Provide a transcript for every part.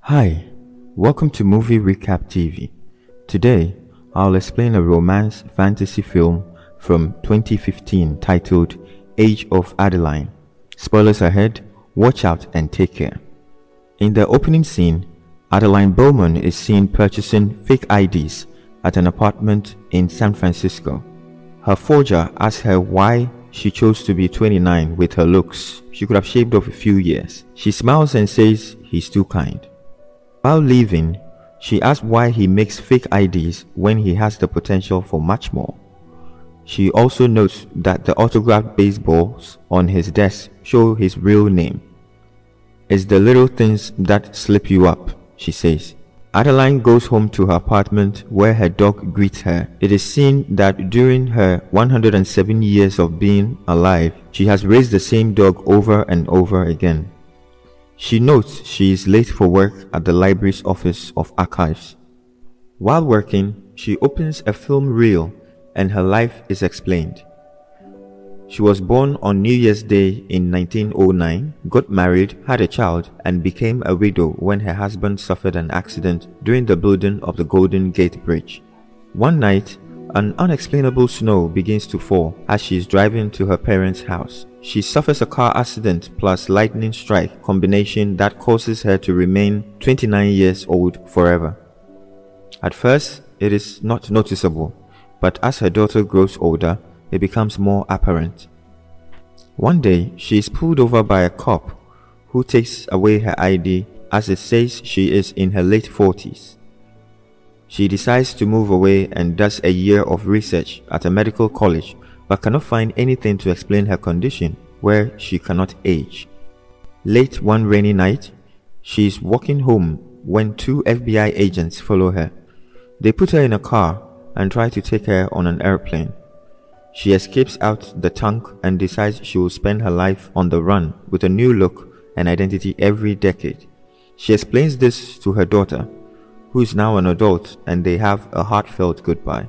Hi, welcome to Movie Recap TV. Today, I'll explain a romance fantasy film from 2015 titled Age of Adaline. Spoilers ahead, watch out and take care. In the opening scene, Adaline Bowman is seen purchasing fake IDs at an apartment in San Francisco. Her forger asks her why she chose to be 29 with her looks. She could have shaved off a few years. She smiles and says he's too kind. While leaving, she asks why he makes fake IDs when he has the potential for much more. She also notes that the autographed baseballs on his desk show his real name. "It's the little things that slip you up," she says. Adaline goes home to her apartment where her dog greets her. It is seen that during her 107 years of being alive, she has raised the same dog over and over again. She notes she is late for work at the library's office of archives. While working, she opens a film reel and her life is explained. She was born on New Year's Day in 1909, got married, had a child, and became a widow when her husband suffered an accident during the building of the Golden Gate Bridge. One night, an unexplainable snow begins to fall as she is driving to her parents' house. She suffers a car accident plus lightning strike combination that causes her to remain 29 years old forever. At first, it is not noticeable, but as her daughter grows older, it becomes more apparent. One day, she is pulled over by a cop who takes away her ID as it says she is in her late 40s. She decides to move away and does a year of research at a medical college but cannot find anything to explain her condition where she cannot age. Late one rainy night, she is walking home when two FBI agents follow her. They put her in a car and try to take her on an airplane. She escapes out the trunk and decides she will spend her life on the run with a new look and identity every decade. She explains this to her daughter, who is now an adult, and they have a heartfelt goodbye.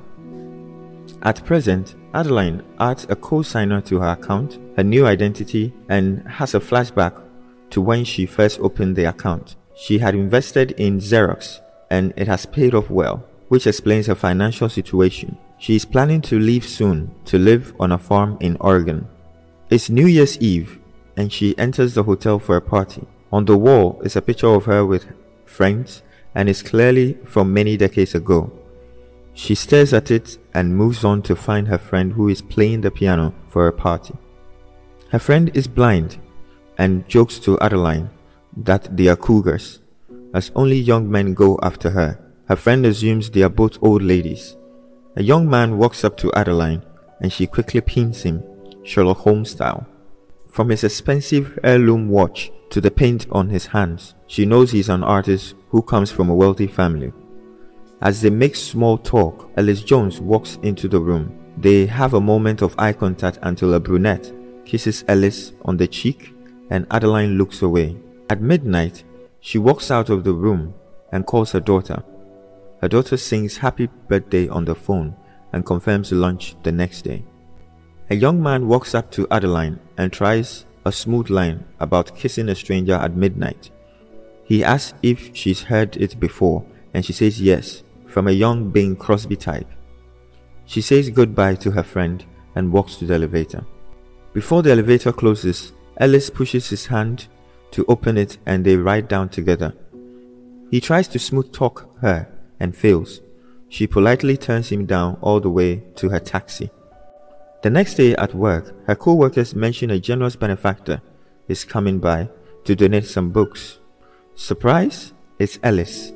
At present, Adaline adds a co-signer to her account, her new identity, and has a flashback to when she first opened the account. She had invested in Xerox and it has paid off well, which explains her financial situation. She is planning to leave soon to live on a farm in Oregon. It's New Year's Eve and she enters the hotel for a party. On the wall is a picture of her with friends and is clearly from many decades ago. She stares at it and moves on to find her friend who is playing the piano for a party. Her friend is blind and jokes to Adaline that they are cougars, as only young men go after her. Her friend assumes they are both old ladies. A young man walks up to Adaline and she quickly pins him, Sherlock Holmes style. From his expensive heirloom watch to the paint on his hands, she knows he's an artist who comes from a wealthy family. As they make small talk, Ellis Jones walks into the room. They have a moment of eye contact until a brunette kisses Ellis on the cheek and Adaline looks away. At midnight, she walks out of the room and calls her daughter. Her daughter sings happy birthday on the phone and confirms lunch the next day. A young man walks up to Adaline and tries a smooth line about kissing a stranger at midnight. He asks if she's heard it before and she says yes, from a young Bing Crosby type. She says goodbye to her friend and walks to the elevator. Before the elevator closes, Ellis pushes his hand to open it and they ride down together. He tries to smooth talk her and fails. She politely turns him down all the way to her taxi. The next day at work, her co-workers mention a generous benefactor is coming by to donate some books. Surprise? It's Ellis.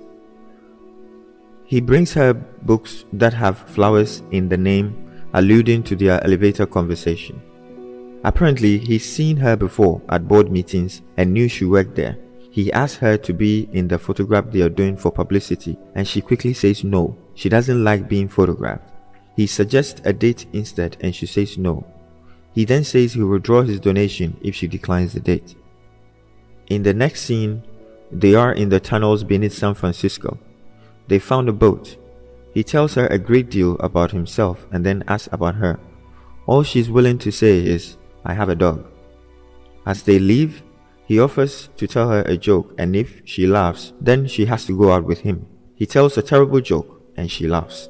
He brings her books that have flowers in the name, alluding to their elevator conversation. Apparently, he's seen her before at board meetings and knew she worked there. He asks her to be in the photograph they are doing for publicity and she quickly says no, she doesn't like being photographed. He suggests a date instead and she says no. He then says he will withdraw his donation if she declines the date. In the next scene, they are in the tunnels beneath San Francisco. They found a boat. He tells her a great deal about himself and then asks about her. All she's willing to say is, "I have a dog." As they leave, He offers to tell her a joke, and if she laughs, then she has to go out with him. He tells a terrible joke and she laughs.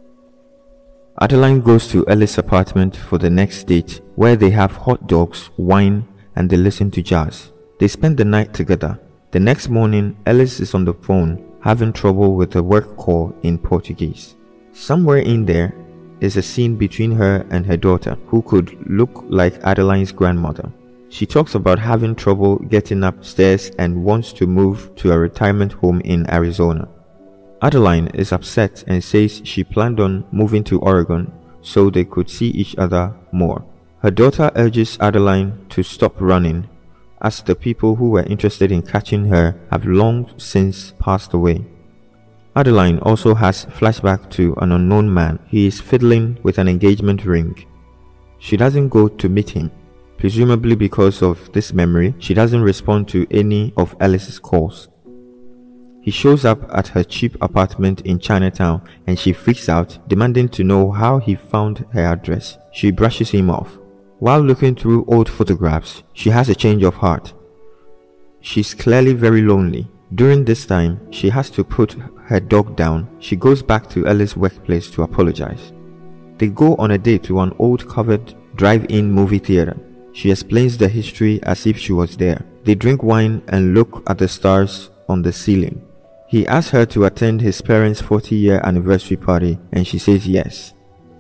Adaline goes to Ellis' apartment for the next date, where they have hot dogs, wine, and they listen to jazz. They spend the night together. The next morning, Ellis is on the phone having trouble with a work call in Portuguese. Somewhere in there is a scene between her and her daughter, who could look like Adaline's grandmother. She talks about having trouble getting upstairs and wants to move to a retirement home in Arizona. Adaline is upset and says she planned on moving to Oregon so they could see each other more. Her daughter urges Adaline to stop running, as the people who were interested in catching her have long since passed away. Adaline also has flashback to an unknown man. He is fiddling with an engagement ring. She doesn't go to meet him. Presumably because of this memory, she doesn't respond to any of Ellis's calls. He shows up at her cheap apartment in Chinatown and she freaks out, demanding to know how he found her address. She brushes him off. While looking through old photographs, she has a change of heart. She's clearly very lonely. During this time, she has to put her dog down. She goes back to Ellis' workplace to apologize. They go on a date to an old covered drive-in movie theater. She explains the history as if she was there. They drink wine and look at the stars on the ceiling. He asks her to attend his parents' 40-year anniversary party and she says yes.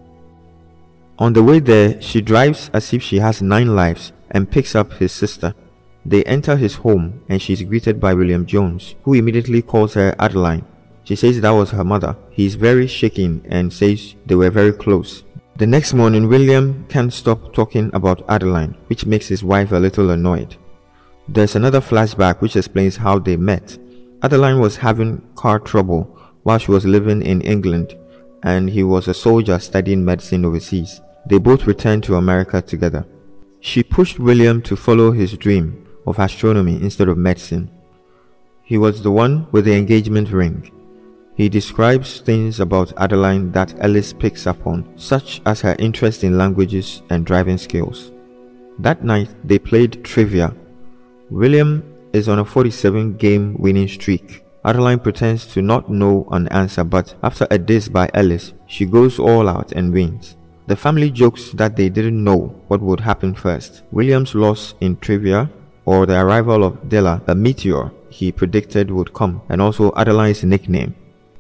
On the way there, she drives as if she has 9 lives and picks up his sister. They enter his home and she is greeted by William Jones, who immediately calls her Adaline. She says that was her mother. He is very shaken and says they were very close. The next morning, William can't stop talking about Adaline, which makes his wife a little annoyed. There's another flashback which explains how they met. Adaline was having car trouble while she was living in England, and he was a soldier studying medicine overseas. They both returned to America together. She pushed William to follow his dream of astronomy instead of medicine. He was the one with the engagement ring. He describes things about Adaline that Ellis picks up on, such as her interest in languages and driving skills. That night, they played trivia. William is on a 47-game winning streak. Adaline pretends to not know an answer, but after a diss by Ellis, she goes all out and wins. The family jokes that they didn't know what would happen first: William's loss in trivia or the arrival of Della, a meteor he predicted would come, and also Adaline's nickname.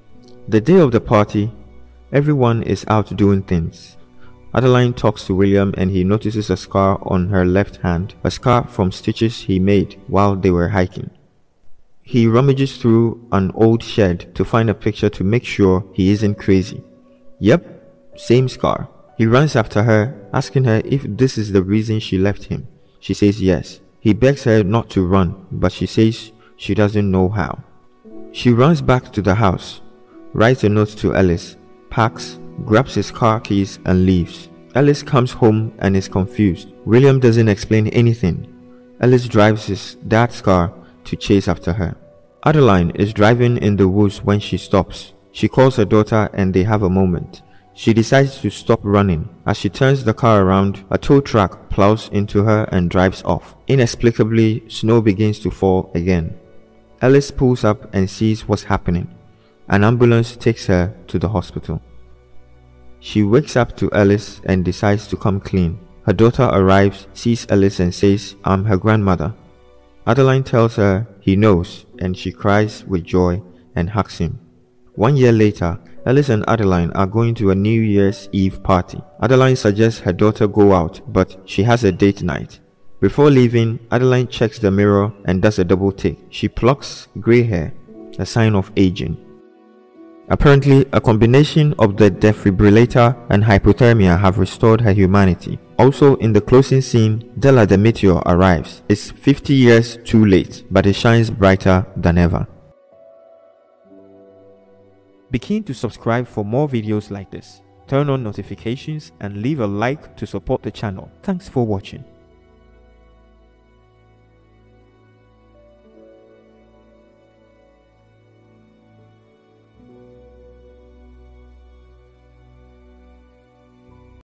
The day of the party, everyone is out doing things. Adaline talks to William and he notices a scar on her left hand, a scar from stitches he made while they were hiking. He rummages through an old shed to find a picture to make sure he isn't crazy. Yep, same scar. He runs after her, asking her if this is the reason she left him. She says yes. He begs her not to run, but she says she doesn't know how. She runs back to the house, writes a note to Ellis, packs, grabs his car keys and leaves. Ellis comes home and is confused. William doesn't explain anything. Ellis drives his dad's car to chase after her. Adaline is driving in the woods when she stops. She calls her daughter and they have a moment. She decides to stop running. As she turns the car around, a tow truck plows into her and drives off. Inexplicably, snow begins to fall again. Ellis pulls up and sees what's happening. An ambulance takes her to the hospital. She wakes up to Ellis and decides to come clean. Her daughter arrives, sees Ellis and says, "I'm her grandmother." Adaline tells her he knows, and she cries with joy and hugs him. 1 year later, Ellis and Adaline are going to a New Year's Eve party. Adaline suggests her daughter go out, but she has a date night. Before leaving, Adaline checks the mirror and does a double take. She plucks grey hair, a sign of aging. Apparently, a combination of the defibrillator and hypothermia have restored her humanity. Also, in the closing scene, Della the meteor arrives. It's 50 years too late, but it shines brighter than ever. Be keen to subscribe for more videos like this. Turn on notifications and leave a like to support the channel. Thanks for watching.